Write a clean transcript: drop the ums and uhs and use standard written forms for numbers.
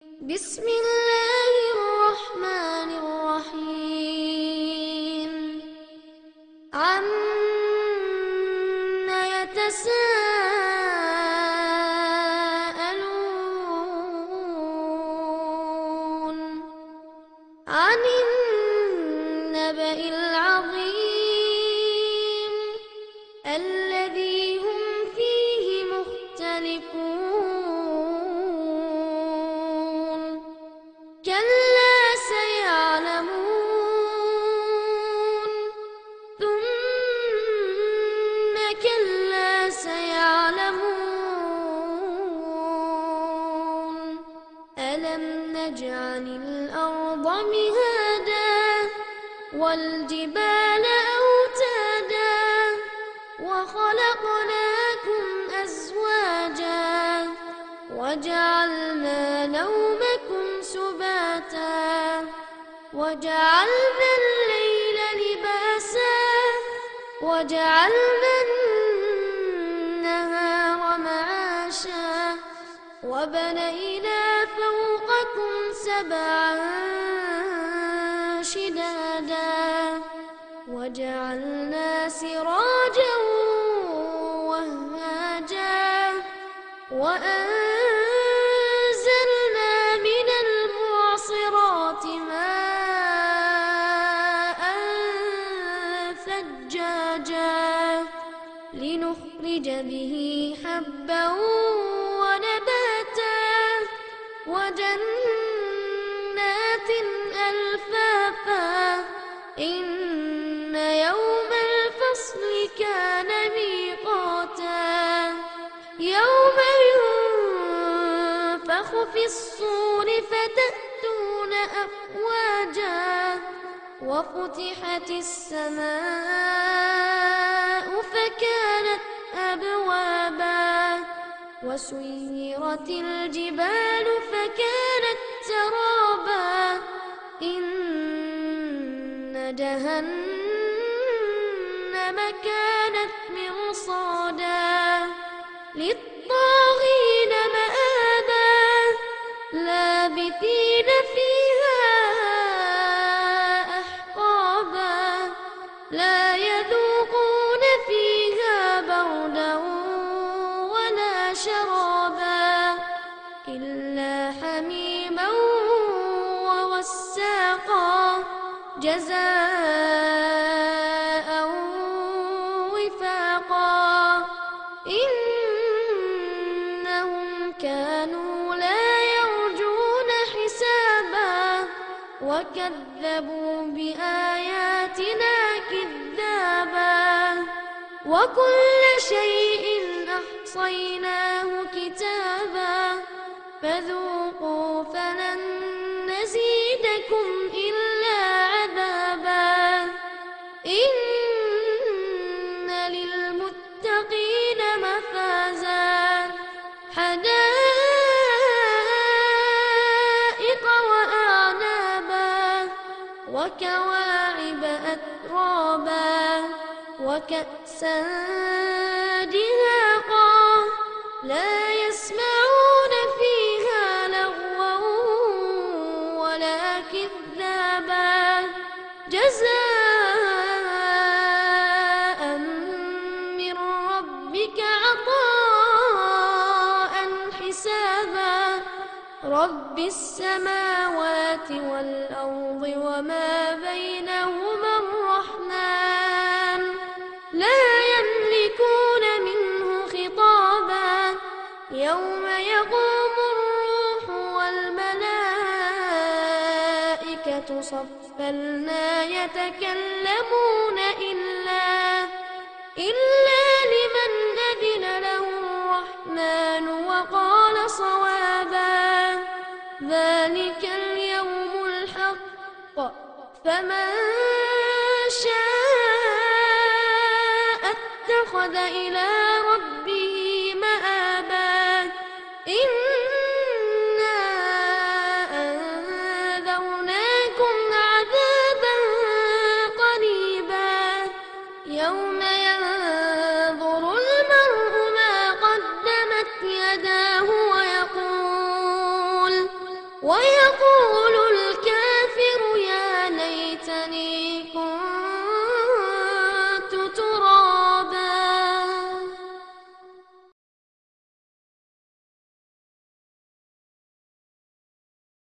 بسم الله الرحمن الرحيم عما يتساءلون عن النبأ العظيم الذي هم فيه مختلفون كلا سيعلمون ثم كلا سيعلمون ألم نجعل الأرض مهادا والجبال أوتادا وخلقناكم أزواجا وجعلنا نومكم سباتا وجعلنا الليل لباسا وجعلنا النهار معاشا وبنينا فوقكم سبعا شدادا وجعلنا سراجا وهاجا وأنزلنا من المعصرات ماء ثجاجا لنخرج به حبا ونباتا وجنات ألفافا إن يوم الفصل كان ميقاتا يوم ينفخ في الصور فتأتون أفواجا وفتحت السماء فكانت أبوابا وسيرت الجبال فكانت سرابا إن جهنم كانت مرصادا للطاغين مآبا لابثين فيها أحقابا لا يذوقون فيها بردا ولا شرابا إلا حميما وغساقا جزاء وفاقا إنهم كانوا لا يرجون حسابا وكذبوا بآياتنا كذابا وكل شيء أحصيناه كتابا فذوقوا فلن نزيدكم إلا عذابا إن للمتقين مفازا حدائق وأعنابا وكواعب أترابا وكأسا دهاقا لا يسمعون فيها لغوا ولا كذابا جزاء من ربك عطاء حسابا رب السماوات والأرض وما بينهما الرحمن لا يملكون منه خطابا يوم يقوم الروح والملائكة صفا لا يتكلمون إلا لمن أذن له الرحمن وقال صوابا ذلك اليوم الحق فمن شاء اتخذ إلى ربه